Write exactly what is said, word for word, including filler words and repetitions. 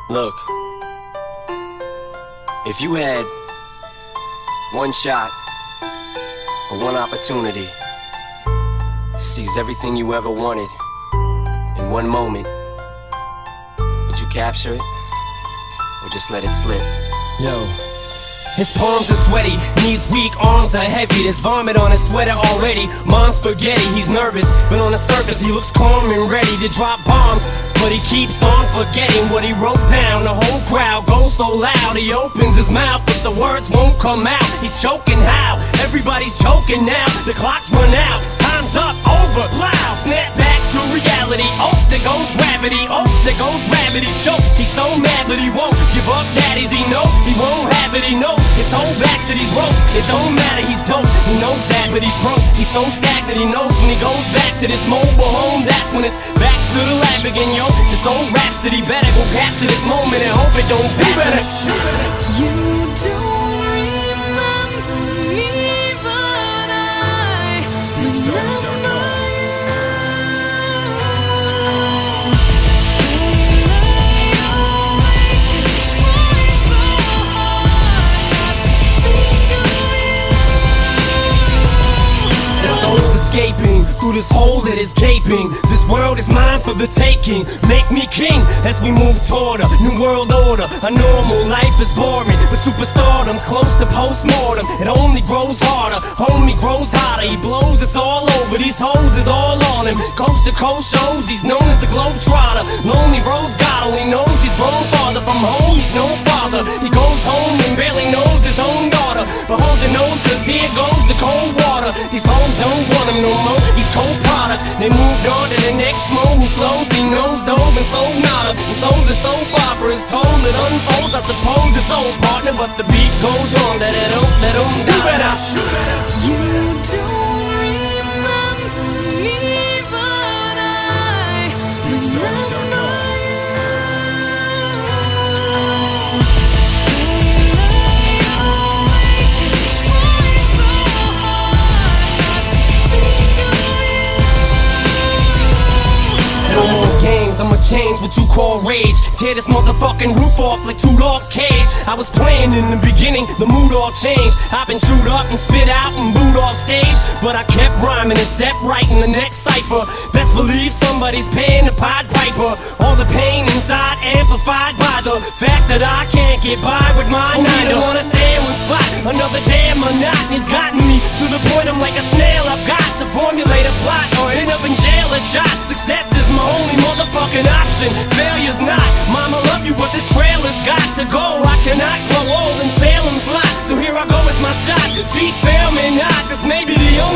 Look, if you had one shot or one opportunity to seize everything you ever wanted in one moment, would you capture it or just let it slip? Yo. His palms are sweaty, knees weak, arms are heavy. There's vomit on his sweater already. Mom's spaghetti, he's nervous, but on the surface he looks calm and ready to drop bombs. But he keeps on forgetting what he wrote down. The whole crowd goes so loud, he opens his mouth, but the words won't come out. He's choking how? Everybody's choking now. The clock's run out, time's up, over, loud. Snap back to reality, oh, there goes gravity. Oh, there goes gravity, choke. He's so mad but he won't give up, that is he know. He won't have it, he knows. His whole back to these ropes, it don't matter, he's dope. He knows that, but he's broke. He's so stacked that he knows when he goes back to this mobile home, that's when it's back to the lab again, yo. This old rhapsody better go capture this moment and hope it don't be better. You don't remember me, but I remember you. They lay awake and try so hard not to think of you. The soul's escaping through this hole that is gaping. This world is mine for the taking. Make me king as we move toward a new world order. A normal life is boring, but superstardom's close to postmortem. It only grows harder, homie grows hotter. He blows, it's all over, these hoes is all on him. Coast to coast shows, he's known as the Globetrotter. Lonely roads, God only knows he's grown farther. From home, he's no father. He goes home and barely knows his own daughter. But hold your nose, cause here goes the cold water. These hoes don't want him no more, he's cold product. They moved on to the next mo who flows, he knows dove and sold nada. And so the soap opera is told, it unfolds, I suppose it's old partner, but the beat goes on, let it out, let him die. You don't remember me, but I remember you. They lay awake and try so hard not to think of you. No more games, I'ma change what you call rage. Tear this motherfucking roof off like two dogs' cage. I was playing in the beginning, the mood all changed. I've been chewed up and spit out and booed off stage, but I kept rhyming and stepped right in the next cipher. Best believe somebody's paying the Pied Piper. All the pain inside amplified by the fact that I can't get by with mine. I don't wanna stay in one spot, another damn monotony's gotten me to the point I'm like a snail. I've got to formulate a plot or end up in jail or shot. Success is my only motherfucking option, failure's not. Mama love you, but this trailer's got to go. I cannot grow old in Salem's lot, so here I go, it's my shot. Feet fail me not, this may be the